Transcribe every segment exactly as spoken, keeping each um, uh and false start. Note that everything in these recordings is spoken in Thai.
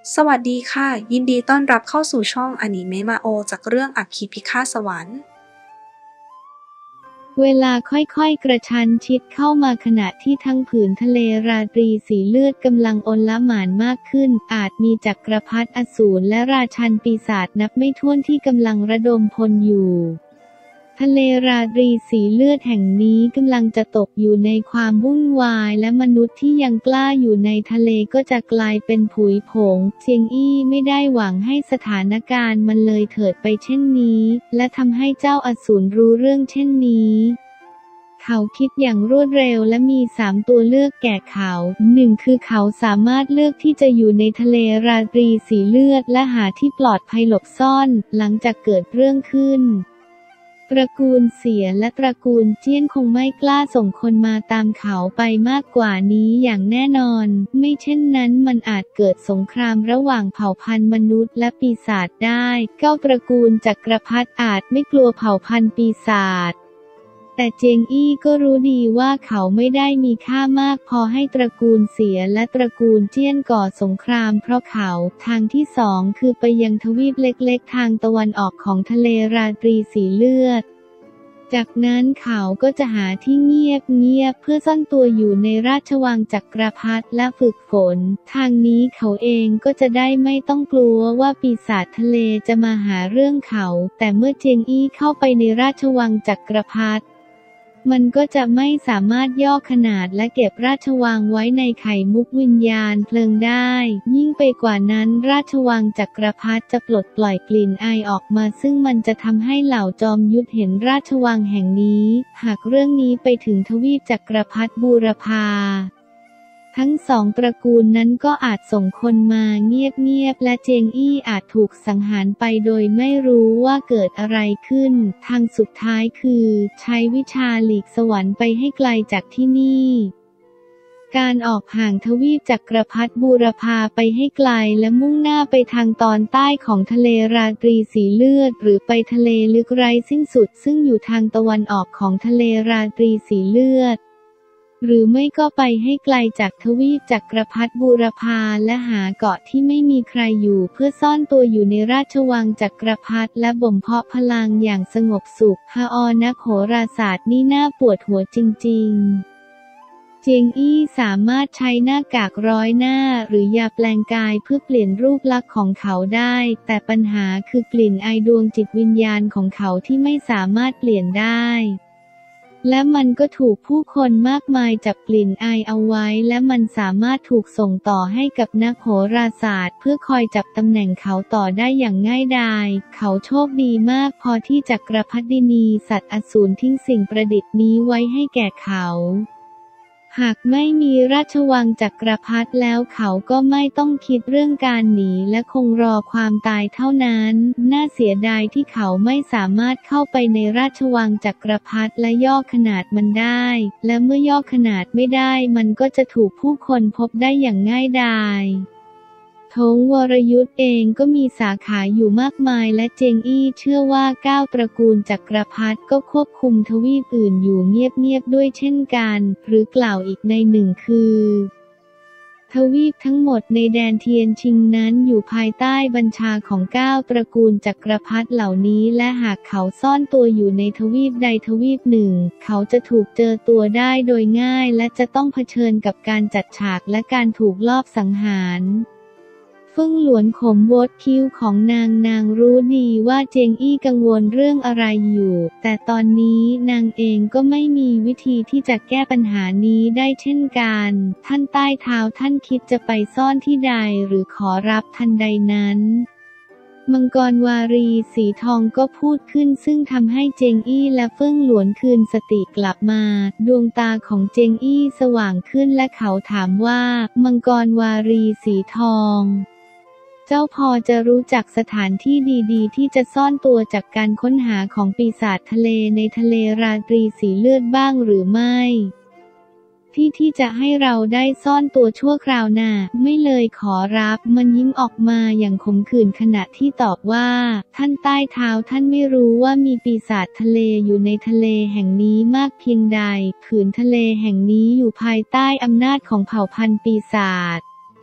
สวัสดีค่ะยินดีต้อนรับเข้าสู่ช่องอนิเมะมาโอจากเรื่องอัคคีพิฆาตสวรรค์เวลาค่อยๆกระชั้นชิดเข้ามาขณะที่ทั้งผืนทะเลราตรีสีเลือดกำลังโอลหม่านมากขึ้นอาจมีจักรพรรดิอสูรและราชันปีศาจนับไม่ถ้วนที่กำลังระดมพลอยู่ทะเลราตรีสีเลือดแห่งนี้กำลังจะตกอยู่ในความวุ่นวายและมนุษย์ที่ยังกล้าอยู่ในทะเลก็จะกลายเป็นผุยผงเจียงอี้ไม่ได้หวังให้สถานการณ์มันเลยเถิดไปเช่นนี้และทำให้เจ้าอสูรรู้เรื่องเช่นนี้เขาคิดอย่างรวดเร็วและมีสามตัวเลือกแก่เขาหนึ่งคือเขาสามารถเลือกที่จะอยู่ในทะเลราตรีสีเลือดและหาที่ปลอดภัยหลบซ่อนหลังจากเกิดเรื่องขึ้นตระกูลเสียและตระกูลเจี้ยนคงไม่กล้าส่งคนมาตามเขาไปมากกว่านี้อย่างแน่นอนไม่เช่นนั้นมันอาจเกิดสงครามระหว่างเผ่าพันธุ์มนุษย์และปีศาจได้เก้าตระกูลจักรพรรดิอาจไม่กลัวเผ่าพันธุ์ปีศาจแต่เจียงอี้ก็รู้ดีว่าเขาไม่ได้มีค่ามากพอให้ตระกูลเสียและตระกูลเจี้ยนก่อสงครามเพราะเขาทางที่สองคือไปยังทวีปเล็กๆทางตะวันออกของทะเลราตรีสีเลือดจากนั้นเขาก็จะหาที่เงียบเงียบเพื่อซ่อนตัวอยู่ในราชวังจักรพรรดิและฝึกฝนทางนี้เขาเองก็จะได้ไม่ต้องกลัวว่าปีศาจทะเลจะมาหาเรื่องเขาแต่เมื่อเจียงอี้เข้าไปในราชวังจักรพรรดิมันก็จะไม่สามารถย่อขนาดและเก็บราชวังไว้ในไข่มุกวิญญาณเพลิงได้ยิ่งไปกว่านั้นราชวังจักรพรรดิจะปลดปล่อยกลิ่นอายออกมาซึ่งมันจะทำให้เหล่าจอมยุทธเห็นราชวังแห่งนี้หากเรื่องนี้ไปถึงทวีปจักรพรรดิบูรพาทั้งสองตระกูลนั้นก็อาจส่งคนมาเงียบๆและเจียงอี้อาจถูกสังหารไปโดยไม่รู้ว่าเกิดอะไรขึ้นทางสุดท้ายคือใช้วิชาหลีกสวรรค์ไปให้ไกลจากที่นี่การออกห่างทวีปจักรพรรดิบูรพาไปให้ไกลและมุ่งหน้าไปทางตอนใต้ของทะเลราตรีสีเลือดหรือไปทะเลลึกไร้สิ้นสุดซึ่งอยู่ทางตะวันออกของทะเลราตรีสีเลือดหรือไม่ก็ไปให้ไกลจากทวีปจักรพรรดิบูรพาและหาเกาะที่ไม่มีใครอยู่เพื่อซ่อนตัวอยู่ในราชวังจักรพรรดิและบ่มเพาะพลังอย่างสงบสุขฮาออนักโหราศาสตร์นี่น่าปวดหัวจริงๆเจียงอี้สามารถใช้หน้ากากร้อยหน้าหรือยาแปลงกายเพื่อเปลี่ยนรูปลักษณ์ของเขาได้แต่ปัญหาคือกลิ่นอายดวงจิตวิญญาณของเขาที่ไม่สามารถเปลี่ยนได้และมันก็ถูกผู้คนมากมายจับกลิ่นอายเอาไว้และมันสามารถถูกส่งต่อให้กับนักโหราศาสตร์เพื่อคอยจับตำแหน่งเขาต่อได้อย่างง่ายดายเขาโชคดีมากพอที่จักรพรรดินีสัตว์อสูรทิ้งสิ่งประดิษฐ์นี้ไว้ให้แก่เขาหากไม่มีราชวังจักรพรรดิแล้วเขาก็ไม่ต้องคิดเรื่องการหนีและคงรอความตายเท่านั้นน่าเสียดายที่เขาไม่สามารถเข้าไปในราชวังจักรพรรดิและย่อขนาดมันได้และเมื่อย่อขนาดไม่ได้มันก็จะถูกผู้คนพบได้อย่างง่ายดายธงวรยุทธเองก็มีสาขาอยู่มากมายและเจงอี้เชื่อว่าเก้าตระกูลจักรพรรดิก็ควบคุมทวีปอื่นอยู่เงียบๆด้วยเช่นกันหรือกล่าวอีกในหนึ่งคือทวีปทั้งหมดในแดนเทียนชิงนั้นอยู่ภายใต้บัญชาของเก้าตระกูลจักรพรรดิเหล่านี้และหากเขาซ่อนตัวอยู่ในทวีปใดทวีปหนึ่งเขาจะถูกเจอตัวได้โดยง่ายและจะต้องเผชิญกับการจัดฉากและการถูกลอบสังหารฟึ่งหลวนขมวดคิ้วของนางนางรู้ดีว่าเจียงอี้กังวลเรื่องอะไรอยู่แต่ตอนนี้นางเองก็ไม่มีวิธีที่จะแก้ปัญหานี้ได้เช่นกันท่านใต้เท้าท่านคิดจะไปซ่อนที่ใดหรือขอรับทันใดนั้นมังกรวารีสีทองก็พูดขึ้นซึ่งทำให้เจงอี้และเฟิ่งหลวนคืนสติกลับมาดวงตาของเจงอี้สว่างขึ้นและเขาถามว่ามังกรวารีสีทองเจ้าพอจะรู้จักสถานที่ดีๆที่จะซ่อนตัวจากการค้นหาของปีศาจทะเลในทะเลราตรีสีเลือดบ้างหรือไม่ที่ที่จะให้เราได้ซ่อนตัวชั่วคราวน่ะไม่เลยขอรับมันยิ้มออกมาอย่างขมขื่นขณะที่ตอบว่าท่านใต้เท้าท่านไม่รู้ว่ามีปีศาจทะเลอยู่ในทะเลแห่งนี้มากเพียงใดผืนทะเลแห่งนี้อยู่ภายใต้อำนาจของเผ่าพันธุ์ปีศาจ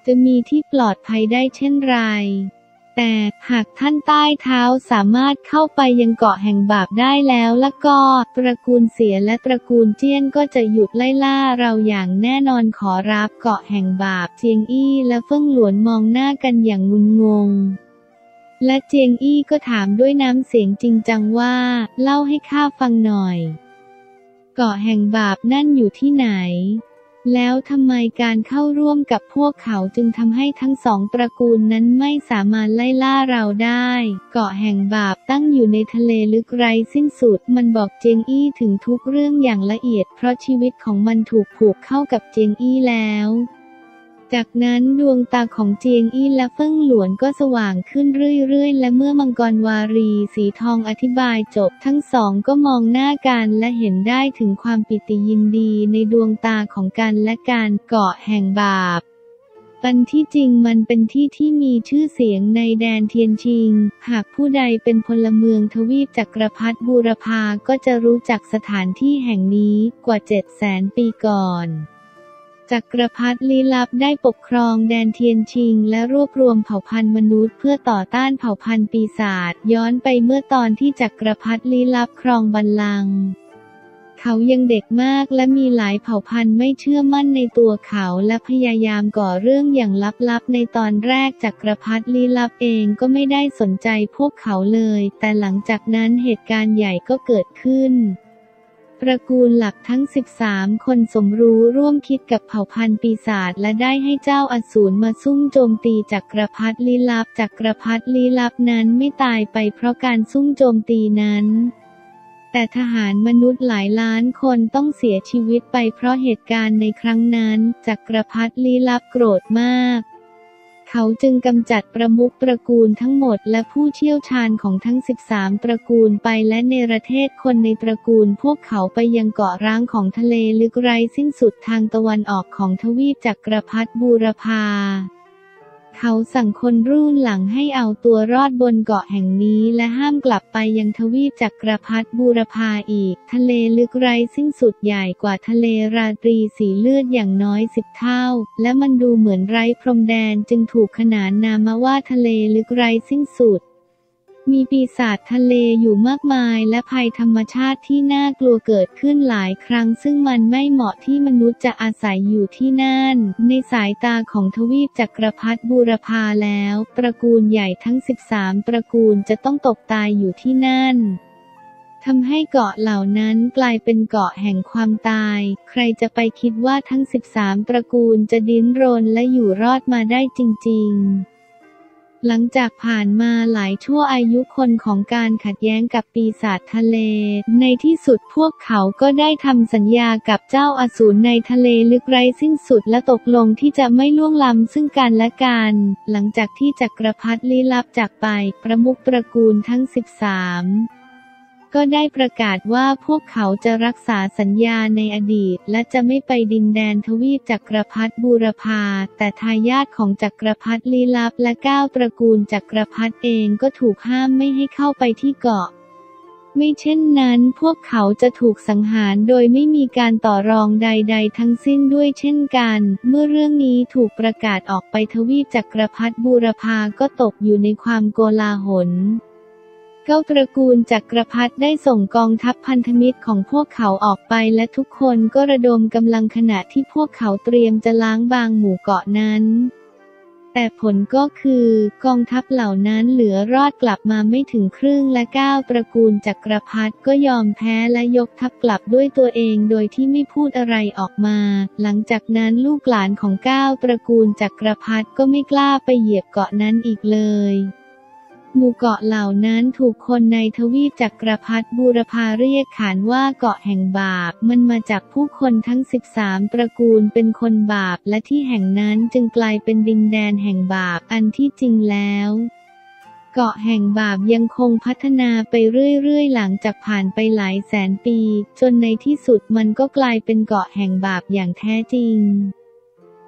จะมีที่ปลอดภัยได้เช่นไรแต่หากท่านใต้เท้าสามารถเข้าไปยังเกาะแห่งบาปได้แล้วละก็ตระกูลเสียและตระกูลเจี้ยนก็จะหยุดไล่ล่าเราอย่างแน่นอนขอรับเกาะแห่งบาปเจียงอี้และเฟิ่งหลวนมองหน้ากันอย่างงุนงงและเจียงอี้ก็ถามด้วยน้ำเสียงจริงจังว่าเล่าให้ข้าฟังหน่อยเกาะแห่งบาปนั่นอยู่ที่ไหนแล้วทำไมการเข้าร่วมกับพวกเขาจึงทำให้ทั้งสองตระกูลนั้นไม่สามารถไล่ล่าเราได้เกาะแห่งบาปตั้งอยู่ในทะเลลึกไร้สิ้นสุดมันบอกเจียงอี้ถึงทุกเรื่องอย่างละเอียดเพราะชีวิตของมันถูกผูกเข้ากับเจียงอี้แล้วจากนั้นดวงตาของเจียงอี้และเฟิ่งหลวนก็สว่างขึ้นเรื่อยๆและเมื่อมังกรวารีสีทองอธิบายจบทั้งสองก็มองหน้ากันและเห็นได้ถึงความปิติยินดีในดวงตาของกันและกันเกาะแห่งบาปอันที่จริงมันเป็นที่ที่มีชื่อเสียงในแดนเทียนชิงหากผู้ใดเป็นพลเมืองทวีปจักรพรรดิบูรพาก็จะรู้จักสถานที่แห่งนี้กว่าเจ็ดแสนปีก่อนจักรพรรดิลี้ลับได้ปกครองแดนเทียนชิงและรวบรวมเผ่าพันธุ์มนุษย์เพื่อต่อต้านเผ่าพันธุ์ปีศาจย้อนไปเมื่อตอนที่จักรพรรดิลี้ลับครองบัลลังก์เขายังเด็กมากและมีหลายเผ่าพันธุ์ไม่เชื่อมั่นในตัวเขาและพยายามก่อเรื่องอย่างลับๆในตอนแรกจักรพรรดิลี้ลับเองก็ไม่ได้สนใจพวกเขาเลยแต่หลังจากนั้นเหตุการณ์ใหญ่ก็เกิดขึ้นตระกูลหลักทั้งสิบสามคนสมรู้ร่วมคิดกับเผ่าพันธุ์ปีศาจและได้ให้เจ้าอสูรมาซุ่มโจมตีจักรพรรดิลี้ลับจักรพรรดิลี้ลับนั้นไม่ตายไปเพราะการซุ่มโจมตีนั้นแต่ทหารมนุษย์หลายล้านคนต้องเสียชีวิตไปเพราะเหตุการณ์ในครั้งนั้นจักรพรรดิลี้ลับโกรธมากเขาจึงกำจัดประมุขตระกูลทั้งหมดและผู้เชี่ยวชาญของทั้งสิบสามตระกูลไปและเนรเทศคนในตระกูลพวกเขาไปยังเกาะร้างของทะเลลึกไร้สิ้นสุดทางตะวันออกของทวีปจักรพรรดิบูรพาเขาสั่งคนรุ่นหลังให้เอาตัวรอดบนเกาะแห่งนี้และห้ามกลับไปยังทวีปจักรพรรดิบูรพาอีกทะเลลึกไร้สิ้นสุดใหญ่กว่าทะเลราตรีสีเลือดอย่างน้อยสิบเท่าและมันดูเหมือนไร้พรมแดนจึงถูกขนานนามว่าทะเลลึกไร้สิ้นสุดมีปีศาจทะเลอยู่มากมายและภัยธรรมชาติที่น่ากลัวเกิดขึ้นหลายครั้งซึ่งมันไม่เหมาะที่มนุษย์จะอาศัยอยู่ที่นั่นในสายตาของทวีปจักรพรรดิบูรพาแล้วตระกูลใหญ่ทั้งสิบสามตระกูลจะต้องตกตายอยู่ที่นั่นทำให้เกาะเหล่านั้นกลายเป็นเกาะแห่งความตายใครจะไปคิดว่าทั้งสิบสามตระกูลจะดิ้นรนและอยู่รอดมาได้จริงๆหลังจากผ่านมาหลายชั่วอายุคนของการขัดแย้งกับปีศาจทะเลในที่สุดพวกเขาก็ได้ทำสัญญากับเจ้าอสูรในทะเลลึกไร้สิ้นสุดและตกลงที่จะไม่ล่วงล้ำซึ่งกันและกันหลังจากที่จักรพรรดิลี้ลับจากไปประมุขตระกูลทั้งสิบสามก็ได้ประกาศว่าพวกเขาจะรักษาสัญญาในอดีตและจะไม่ไปดินแดนทวีปจักรพรรดิบูรพาแต่ทายาทของจักรพรรดิลี้ลับและเก้าตระกูลจักรพรรดิเองก็ถูกห้ามไม่ให้เข้าไปที่เกาะไม่เช่นนั้นพวกเขาจะถูกสังหารโดยไม่มีการต่อรองใดๆทั้งสิ้นด้วยเช่นกันเมื่อเรื่องนี้ถูกประกาศออกไปทวีปจักรพรรดิบูรพาก็ตกอยู่ในความโกลาหลเก้าตระกูลจักรพรรดิได้ส่งกองทัพพันธมิตรของพวกเขาออกไปและทุกคนก็ระดมกำลังขณะที่พวกเขาเตรียมจะล้างบางหมู่เกาะนั้นแต่ผลก็คือกองทัพเหล่านั้นเหลือรอดกลับมาไม่ถึงครึ่งและเก้าตระกูลจักรพรรดิก็ยอมแพ้และยกทัพกลับด้วยตัวเองโดยที่ไม่พูดอะไรออกมาหลังจากนั้นลูกหลานของเก้าตระกูลจักรพรรดิก็ไม่กล้าไปเหยียบเกาะนั้นอีกเลยหมู่เกาะเหล่านั้นถูกคนในทวีปจักรพรรดิบูรพาเรียกขานว่าเกาะแห่งบาปมันมาจากผู้คนทั้งสิบสามตระกูลเป็นคนบาปและที่แห่งนั้นจึงกลายเป็นดินแดนแห่งบาปอันที่จริงแล้วเกาะแห่งบาปยังคงพัฒนาไปเรื่อยๆหลังจากผ่านไปหลายแสนปีจนในที่สุดมันก็กลายเป็นเกาะแห่งบาปอย่างแท้จริง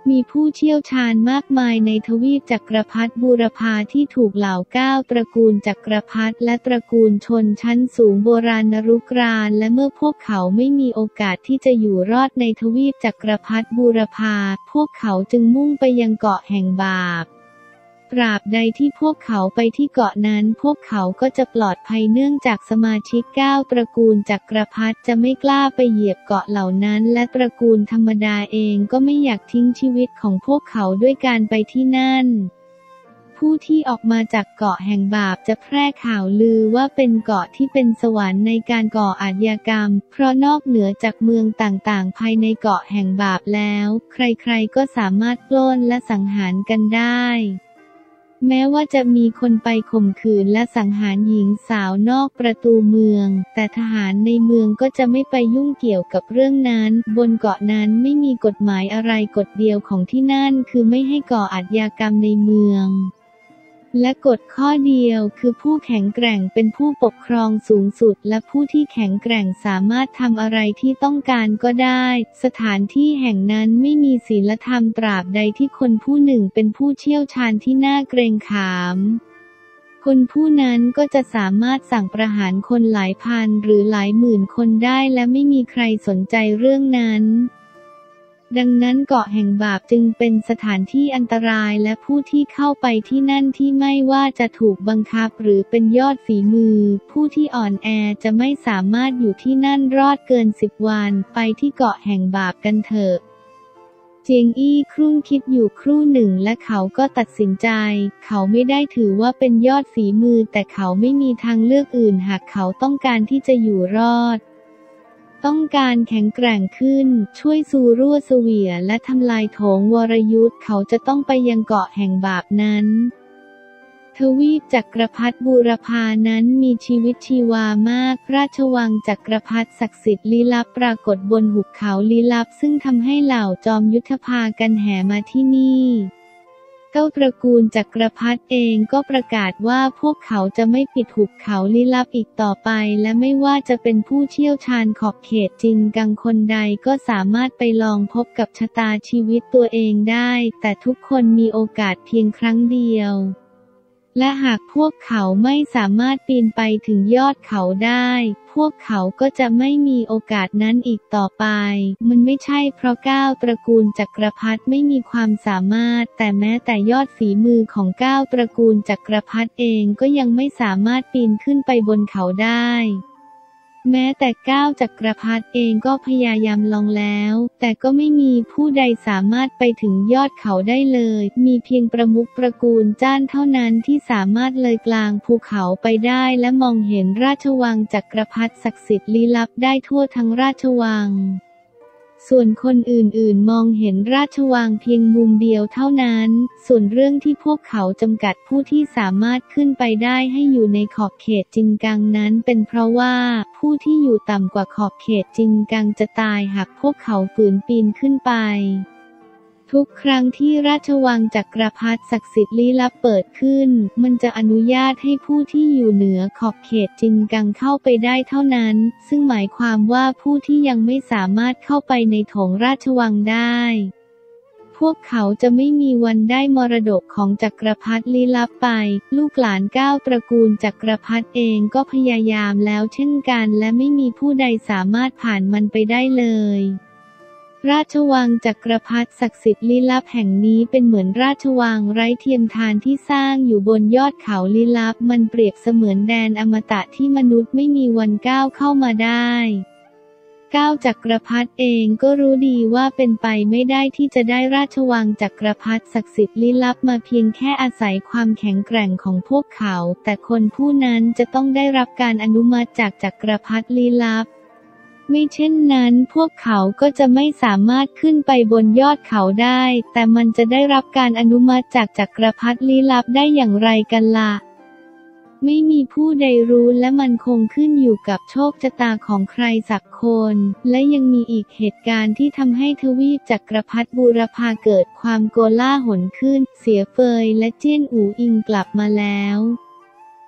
มีผู้เชี่ยวชาญมากมายในทวีปจักรพรรดิบูรพาที่ถูกเหล่าเก้าตระกูลจักรพรรดิและตระกูลชนชั้นสูงโบราณรุกรานและเมื่อพวกเขาไม่มีโอกาสที่จะอยู่รอดในทวีปจักรพรรดิบูรพาพวกเขาจึงมุ่งไปยังเกาะแห่งบาปตราบใดที่พวกเขาไปที่เกาะนั้นพวกเขาก็จะปลอดภัยเนื่องจากสมาชิกเก้าตระกูลจักรพรรดิจะไม่กล้าไปเหยียบเกาะเหล่านั้นและตระกูลธรรมดาเองก็ไม่อยากทิ้งชีวิตของพวกเขาด้วยการไปที่นั่นผู้ที่ออกมาจากเกาะแห่งบาปจะแพร่ข่าวลือว่าเป็นเกาะที่เป็นสวรรค์ในการก่ออาชญากรรมเพราะนอกเหนือจากเมืองต่างๆภายในเกาะแห่งบาปแล้วใครๆก็สามารถปล้นและสังหารกันได้แม้ว่าจะมีคนไปข่มขืนและสังหารหญิงสาวนอกประตูเมืองแต่ทหารในเมืองก็จะไม่ไปยุ่งเกี่ยวกับเรื่องนั้นบนเกาะนั้นไม่มีกฎหมายอะไรกฎเดียวของที่นั่นคือไม่ให้ก่ออาชญากรรมในเมืองและกฎข้อเดียวคือผู้แข็งแกร่งเป็นผู้ปกครองสูงสุดและผู้ที่แข็งแกร่งสามารถทำอะไรที่ต้องการก็ได้สถานที่แห่งนั้นไม่มีศีลธรรมตราบใดที่คนผู้หนึ่งเป็นผู้เชี่ยวชาญที่น่าเกรงขามคนผู้นั้นก็จะสามารถสั่งประหารคนหลายพันหรือหลายหมื่นคนได้และไม่มีใครสนใจเรื่องนั้นดังนั้นเกาะแห่งบาปจึงเป็นสถานที่อันตรายและผู้ที่เข้าไปที่นั่นที่ไม่ว่าจะถูกบังคับหรือเป็นยอดฝีมือผู้ที่อ่อนแอจะไม่สามารถอยู่ที่นั่นรอดเกินสิบวันไปที่เกาะแห่งบาปกันเถอะเจียงอี้ครุ่นคิดอยู่ครู่หนึ่งและเขาก็ตัดสินใจเขาไม่ได้ถือว่าเป็นยอดฝีมือแต่เขาไม่มีทางเลือกอื่นหากเขาต้องการที่จะอยู่รอดต้องการแข็งแกร่งขึ้นช่วยซูรั่วเสวียและทำลายโถงวรยุทธ์เขาจะต้องไปยังเกาะแห่งบาปนั้นทวีปจักรพรรดิบูรพานั้นมีชีวิตชีวามากราชวังจักรพรรดิศักดิ์สิทธิ์ลี้ลับปรากฏบนหุบเขาลี้ลับซึ่งทำให้เหล่าจอมยุทธพากันแห่มาที่นี่เก้าตระกูลจักรพรรดิเองก็ประกาศว่าพวกเขาจะไม่ปิดหุบเขาลี้ลับอีกต่อไปและไม่ว่าจะเป็นผู้เชี่ยวชาญขอบเขตจริงกังคนใดก็สามารถไปลองพบกับชะตาชีวิตตัวเองได้แต่ทุกคนมีโอกาสเพียงครั้งเดียวและหากพวกเขาไม่สามารถปีนไปถึงยอดเขาได้พวกเขาก็จะไม่มีโอกาสนั้นอีกต่อไปมันไม่ใช่เพราะเก้าตระกูลจักรพรรดิไม่มีความสามารถแต่แม้แต่ยอดฝีมือของเก้าตระกูลจักรพรรดิเองก็ยังไม่สามารถปีนขึ้นไปบนเขาได้แม้แต่เก้าจักรพรรดิเองก็พยายามลองแล้วแต่ก็ไม่มีผู้ใดสามารถไปถึงยอดเขาได้เลยมีเพียงประมุขตระกูลจ้านเท่านั้นที่สามารถเลยกลางภูเขาไปได้และมองเห็นราชวังจักรพรรดิศักดิ์สิทธิ์ลี้ลับได้ทั่วทั้งราชวังส่วนคนอื่นๆมองเห็นราชวังเพียงมุมเดียวเท่านั้นส่วนเรื่องที่พวกเขาจำกัดผู้ที่สามารถขึ้นไปได้ให้อยู่ในขอบเขตจิงกังนั้นเป็นเพราะว่าผู้ที่อยู่ต่ำกว่าขอบเขตจิงกังจะตายหากพวกเขาฝืนปีนขึ้นไปทุกครั้งที่ราชวังจักรพรรดิศักดิ์สิทธิ์ลี้ลับเปิดขึ้นมันจะอนุญาตให้ผู้ที่อยู่เหนือขอบเขตจิงกังเข้าไปได้เท่านั้นซึ่งหมายความว่าผู้ที่ยังไม่สามารถเข้าไปในโถงราชวังได้พวกเขาจะไม่มีวันได้มรดกของจักรพรรดิลี้ลับไปลูกหลานเก้าตระกูลจักรพรรดิเองก็พยายามแล้วเช่นกันและไม่มีผู้ใดสามารถผ่านมันไปได้เลยราชวังจักรพรรดิศักดิ์สิทธิ์ลี้ลับแห่งนี้เป็นเหมือนราชวังไร้เทียมทานที่สร้างอยู่บนยอดเขาลี้ลับมันเปรียบเสมือนแดนอมตะที่มนุษย์ไม่มีวันก้าวเข้ามาได้เก้าจักรพรรดิเองก็รู้ดีว่าเป็นไปไม่ได้ที่จะได้ราชวังจักรพรรดิศักดิ์สิทธิ์ลี้ลับมาเพียงแค่อาศัยความแข็งแกร่งของพวกเขาแต่คนผู้นั้นจะต้องได้รับการอนุมัติจากจักรพรรดิลี้ลับไม่เช่นนั้นพวกเขาก็จะไม่สามารถขึ้นไปบนยอดเขาได้แต่มันจะได้รับการอนุมัติจากจักรพรรดิลี้ลับได้อย่างไรกันล่ะไม่มีผู้ใดรู้และมันคงขึ้นอยู่กับโชคชะตาของใครสักคนและยังมีอีกเหตุการณ์ที่ทำให้ทวีปจักรพรรดิบูรพาเกิดความโกลาหลขึ้นเสียเฟยและเจี้ยนอู่อิงกลับมาแล้ว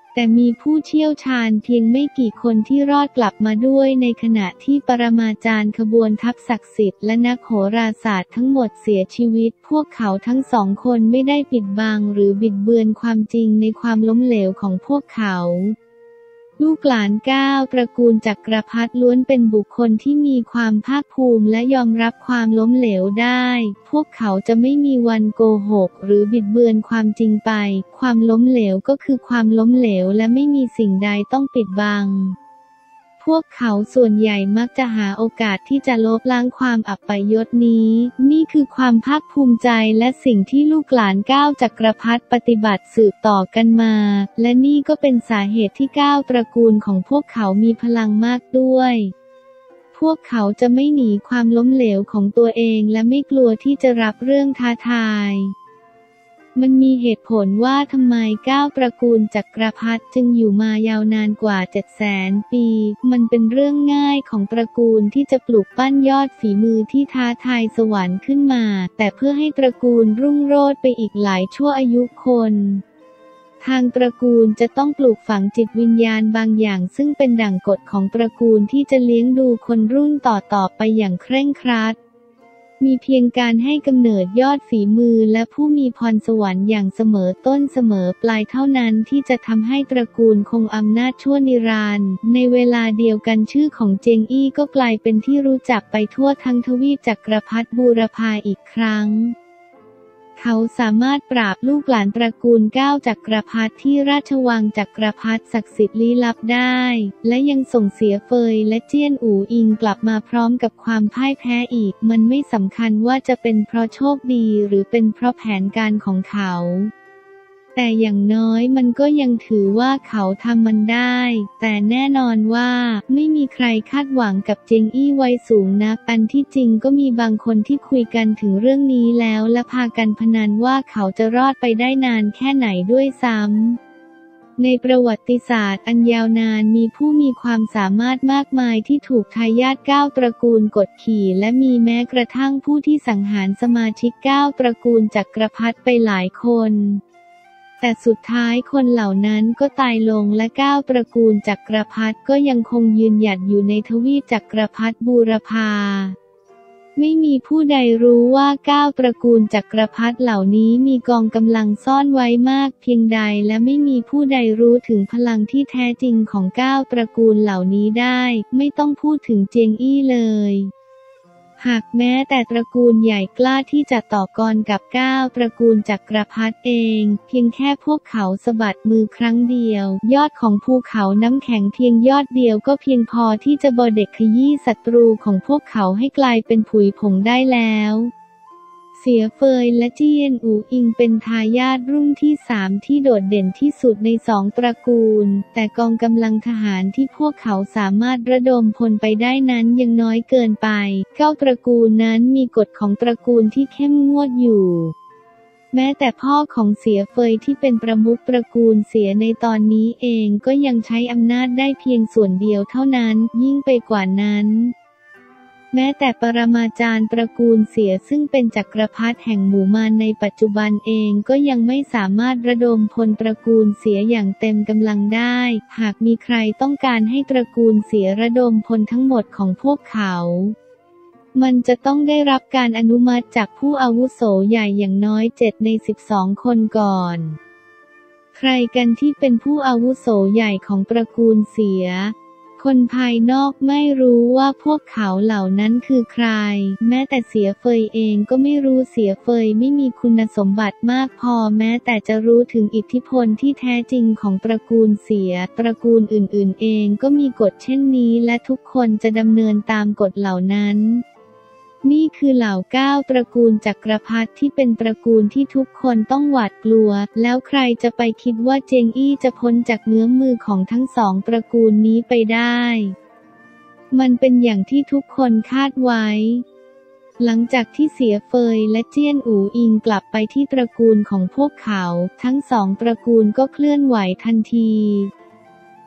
แต่มีผู้เชี่ยวชาญเพียงไม่กี่คนที่รอดกลับมาด้วยในขณะที่ปรมาจารย์ขบวนทัพศักดิ์สิทธิ์และนักโหราศาสตร์ทั้งหมดเสียชีวิตพวกเขาทั้งสองคนไม่ได้ปิดบังหรือบิดเบือนความจริงในความล้มเหลวของพวกเขาลูกหลานเก้าตระกูลจักรพรรดิล้วนเป็นบุคคลที่มีความภาคภูมิและยอมรับความล้มเหลวได้พวกเขาจะไม่มีวันโกหกหรือบิดเบือนความจริงไปความล้มเหลวก็คือความล้มเหลวและไม่มีสิ่งใดต้องปิดบังพวกเขาส่วนใหญ่มักจะหาโอกาสที่จะลบล้างความอัปยศนี้นี่คือความภาคภูมิใจและสิ่งที่ลูกหลานเก้าจักรพรรดิปฏิบัติสืบต่อกันมาและนี่ก็เป็นสาเหตุที่เก้าตระกูลของพวกเขามีพลังมากด้วยพวกเขาจะไม่หนีความล้มเหลวของตัวเองและไม่กลัวที่จะรับเรื่องท้าทายมันมีเหตุผลว่าทำไมเก้าตระกูลจักรพรรดิจึงอยู่มายาวนานกว่าเจ็ดแสนปีมันเป็นเรื่องง่ายของตระกูลที่จะปลูกปั้นยอดฝีมือที่ท้าทายสวรรค์ขึ้นมาแต่เพื่อให้ตระกูลรุ่งโรจน์ไปอีกหลายชั่วอายุคนทางตระกูลจะต้องปลูกฝังจิตวิญญาณบางอย่างซึ่งเป็นดั่งกฎของตระกูลที่จะเลี้ยงดูคนรุ่นต่อๆไปอย่างเคร่งครัดมีเพียงการให้กำเนิดยอดฝีมือและผู้มีพรสวรรค์อย่างเสมอต้นเสมอปลายเท่านั้นที่จะทำให้ตระกูลคงอำนาจชั่วนิรันดร์ในเวลาเดียวกันชื่อของเจงอี้ก็กลายเป็นที่รู้จักไปทั่วทั้งทวีปจักรพรรดิบูรพาอีกครั้งเขาสามารถปราบลูกหลานตระกูลเก้าจักรพรรดิที่ราชวังจักรพรรดิศักดิ์สิทธิ์ลี้ลับได้และยังส่งเสียเฟยและเจี้ยนอู่อิงกลับมาพร้อมกับความพ่ายแพ้อีกมันไม่สำคัญว่าจะเป็นเพราะโชคดีหรือเป็นเพราะแผนการของเขาแต่อย่างน้อยมันก็ยังถือว่าเขาทำมันได้แต่แน่นอนว่าไม่มีใครคาดหวังกับเจงอี้วัยสูงนักอันที่จริงก็มีบางคนที่คุยกันถึงเรื่องนี้แล้วและพากันพนันว่าเขาจะรอดไปได้นานแค่ไหนด้วยซ้ำในประวัติศาสตร์อันยาวนานมีผู้มีความสามารถมากมายที่ถูกทายาทเก้าตระกูลกดขี่และมีแม้กระทั่งผู้ที่สังหารสมาชิกเก้าตระกูลจักรพรรดิไปหลายคนแต่สุดท้ายคนเหล่านั้นก็ตายลงและเก้าตระกูลจักรพรรดิก็ยังคงยืนหยัดอยู่ในทวีปจักรพรรดิบูรพาไม่มีผู้ใดรู้ว่าเก้าตระกูลจักรพรรดิเหล่านี้มีกองกำลังซ่อนไว้มากเพียงใดและไม่มีผู้ใดรู้ถึงพลังที่แท้จริงของเก้าตระกูลเหล่านี้ได้ไม่ต้องพูดถึงเจียงอี้เลยหากแม้แต่ตระกูลใหญ่กล้าที่จะต่อกรกับเก้าตระกูลจักรพรรดิเองเพียงแค่พวกเขาสะบัดมือครั้งเดียวยอดของภูเขาน้ำแข็งเพียงยอดเดียวก็เพียงพอที่จะบดเด็กขยี้ศัตรูของพวกเขาให้กลายเป็นผุยผงได้แล้วเสียเฟยและเจี้ยนอู่อิงเป็นทายาทรุ่นที่สามที่โดดเด่นที่สุดในสองตระกูลแต่กองกำลังทหารที่พวกเขาสามารถระดมพลไปได้นั้นยังน้อยเกินไปเก้าตระกูลนั้นมีกฎของตระกูลที่เข้มงวดอยู่แม้แต่พ่อของเสียเฟยที่เป็นประมุขตระกูลเสียในตอนนี้เองก็ยังใช้อำนาจได้เพียงส่วนเดียวเท่านั้นยิ่งไปกว่านั้นแม้แต่ปรมาจารย์ตระกูลเสียซึ่งเป็นจักรพรรดิแห่งหมู่มารในปัจจุบันเองก็ยังไม่สามารถระดมพลตระกูลเสียอย่างเต็มกำลังได้หากมีใครต้องการให้ตระกูลเสียระดมพลทั้งหมดของพวกเขามันจะต้องได้รับการอนุมัติจากผู้อาวุโสใหญ่อย่างน้อยเจ็ดในสิบสองคนก่อนใครกันที่เป็นผู้อาวุโสใหญ่ของตระกูลเสียคนภายนอกไม่รู้ว่าพวกเขาเหล่านั้นคือใครแม้แต่เสียเฟยเองก็ไม่รู้เสียเฟยไม่มีคุณสมบัติมากพอแม้แต่จะรู้ถึงอิทธิพลที่แท้จริงของตระกูลเสียตระกูลอื่นๆเองก็มีกฎเช่นนี้และทุกคนจะดำเนินตามกฎเหล่านั้นนี่คือเหล่าเก้าตระกูลจักรพรรดิที่เป็นตระกูลที่ทุกคนต้องหวาดกลัวแล้วใครจะไปคิดว่าเจงอี้จะพ้นจากเงื้อมมือของทั้งสองตระกูลนี้ไปได้มันเป็นอย่างที่ทุกคนคาดไว้หลังจากที่เสียเฟยและเจี้ยนอู่อิงกลับไปที่ตระกูลของพวกเขาทั้งสองตระกูลก็เคลื่อนไหวทันที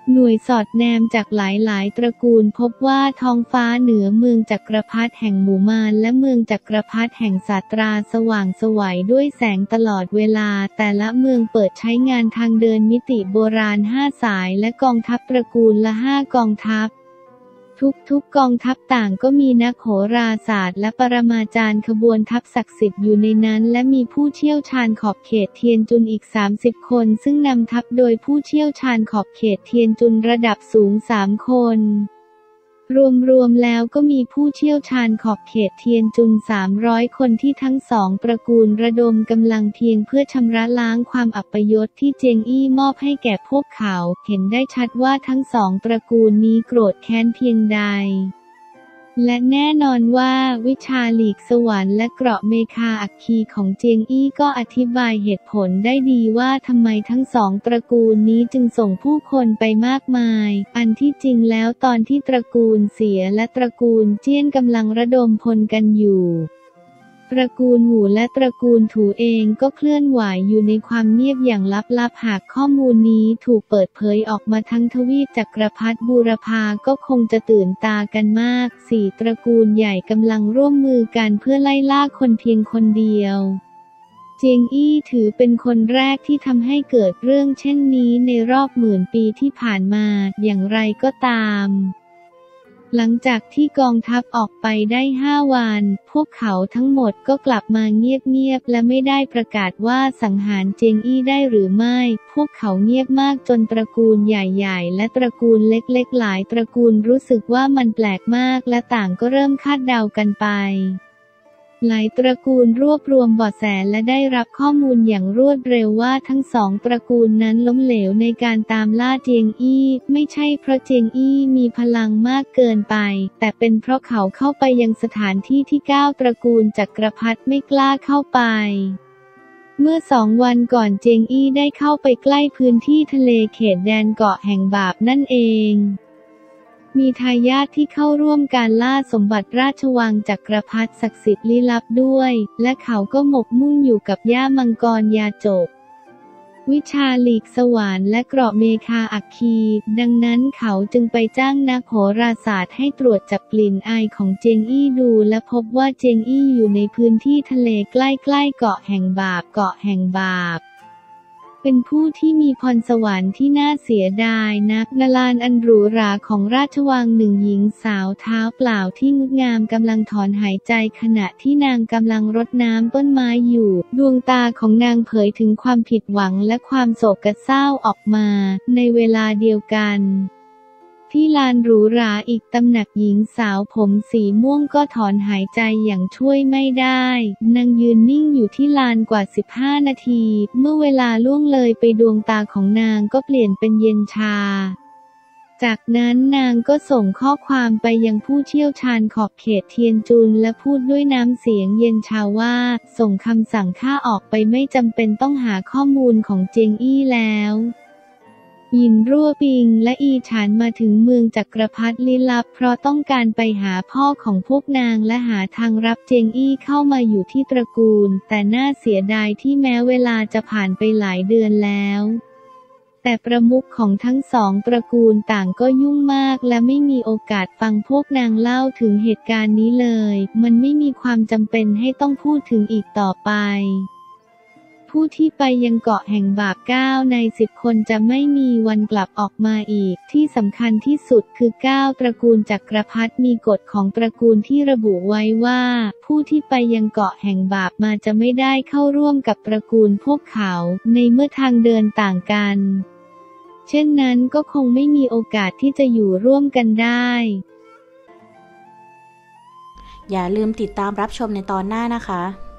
หน่วยสอดแนมจากหลายๆ ตระกูลพบว่าท้องฟ้าเหนือเมืองจักรพรรดิแห่งหมู่มารและเมืองจักรพรรดิแห่งศาสตราสว่างไสวด้วยแสงตลอดเวลาแต่ละเมืองเปิดใช้งานทางเดินมิติโบราณห้าสายและกองทัพตระกูลละห้ากองทัพทุกๆกองทัพต่างก็มีนักโหราศาสตร์และปรมาจารย์ขบวนทัพศักดิ์สิทธิ์อยู่ในนั้นและมีผู้เชี่ยวชาญขอบเขตเทียนจุนอีกสามสิบคนซึ่งนำทัพโดยผู้เชี่ยวชาญขอบเขตเทียนจุนระดับสูงสามคนรวมๆแล้วก็มีผู้เชี่ยวชาญขอบเขตเทียนจุนสามร้อยคนที่ทั้งสองตระกูลระดมกำลังเพียงเพื่อชำระล้างความอัปยศที่เจียงอี้มอบให้แก่พวกเขาเห็นได้ชัดว่าทั้งสองตระกูลนี้โกรธแค้นเพียงใดและแน่นอนว่าวิชาหลีกสวรรค์และเกราะเมคาอัคคีของเจียงอี้ก็อธิบายเหตุผลได้ดีว่าทำไมทั้งสองตระกูลนี้จึงส่งผู้คนไปมากมายอันที่จริงแล้วตอนที่ตระกูลเสียและตระกูลเจี้ยนกำลังระดมพลกันอยู่ตระกูลหูและตระกูลถูเองก็เคลื่อนไหวอยู่ในความเงียบอย่างลับๆหากข้อมูลนี้ถูกเปิดเผยออกมาทั้งทวีปจักรพรรดิบูรพาก็คงจะตื่นตากันมากสี่ตระกูลใหญ่กำลังร่วมมือกันเพื่อไล่ล่าคนเพียงคนเดียวเจียงอี้ถือเป็นคนแรกที่ทำให้เกิดเรื่องเช่นนี้ในรอบหมื่นปีที่ผ่านมาอย่างไรก็ตามหลังจากที่กองทัพออกไปได้ห้าวันพวกเขาทั้งหมดก็กลับมาเงียบๆและไม่ได้ประกาศว่าสังหารเจียงอี้ได้หรือไม่พวกเขาเงียบมากจนตระกูลใหญ่ๆและตระกูลเล็กๆหลายตระกูลรู้สึกว่ามันแปลกมากและต่างก็เริ่มคาดเดากันไปหลายตระกูลรวบรวมเบาะแสและได้รับข้อมูลอย่างรวดเร็วว่าทั้งสองตระกูลนั้นล้มเหลวในการตามล่าเจียงอี้ไม่ใช่เพราะเจียงอี้มีพลังมากเกินไปแต่เป็นเพราะเขาเข้าไปยังสถานที่ที่เก้าตระกูลจักรพรรดิไม่กล้าเข้าไปเมื่อสองวันก่อนเจียงอี้ได้เข้าไปใกล้พื้นที่ทะเลเขตแดนเกาะแห่งบาปนั่นเองมีทายาทที่เข้าร่วมการล่าสมบัติราชวังจักรพรรดิศักดิ์สิทธิ์ลี้ลับด้วยและเขาก็หมกมุ่นอยู่กับย่ามังกรยาจกวิชาหลีกสวรรค์และเกราะเมคาอัคคีดังนั้นเขาจึงไปจ้างนักโหราศาสตร์ให้ตรวจจับกลิ่นอายของเจียงอี้ดูและพบว่าเจียงอี้อยู่ในพื้นที่ทะเลใกล้ๆเกาะแห่งบาปเกาะแห่งบาปเป็นผู้ที่มีพรสวรรค์ที่น่าเสียดายนักณลานอันหรูหราของราชวังหนึ่งหญิงสาวเท้าเปล่าที่งดงามกำลังถอนหายใจขณะที่นางกำลังรดน้ำต้นไม้อยู่ดวงตาของนางเผยถึงความผิดหวังและความโศกเศร้าออกมาในเวลาเดียวกันที่ลานหรูหราอีกตำหนักหญิงสาวผมสีม่วงก็ถอนหายใจอย่างช่วยไม่ได้นางยืนนิ่งอยู่ที่ลานกว่าสิบห้านาทีเมื่อเวลาล่วงเลยไปดวงตาของนางก็เปลี่ยนเป็นเย็นชาจากนั้นนางก็ส่งข้อความไปยังผู้เชี่ยวชาญขอบเขตเทียนจุนและพูดด้วยน้ำเสียงเย็นชาว่าส่งคำสั่งข้าออกไปไม่จำเป็นต้องหาข้อมูลของเจียงอี้แล้วหยินรั่วปิงและอีฉานมาถึงเมืองจักรพรรดิลี้ลับเพราะต้องการไปหาพ่อของพวกนางและหาทางรับเจียงอี้เข้ามาอยู่ที่ตระกูลแต่น่าเสียดายที่แม้เวลาจะผ่านไปหลายเดือนแล้วแต่ประมุขของทั้งสองตระกูลต่างก็ยุ่งมากและไม่มีโอกาสฟังพวกนางเล่าถึงเหตุการณ์นี้เลยมันไม่มีความจำเป็นให้ต้องพูดถึงอีกต่อไปผู้ที่ไปยังเกาะแห่งบาปเก้าในสิบคนจะไม่มีวันกลับออกมาอีกที่สำคัญที่สุดคือเก้าตระกูลจักรพรรดิมีกฎของตระกูลที่ระบุไว้ว่าผู้ที่ไปยังเกาะแห่งบาปมาจะไม่ได้เข้าร่วมกับตระกูลพวกเขาในเมื่อทางเดินต่างกันเช่นนั้นก็คงไม่มีโอกาสที่จะอยู่ร่วมกันได้อย่าลืมติดตามรับชมในตอนหน้านะคะ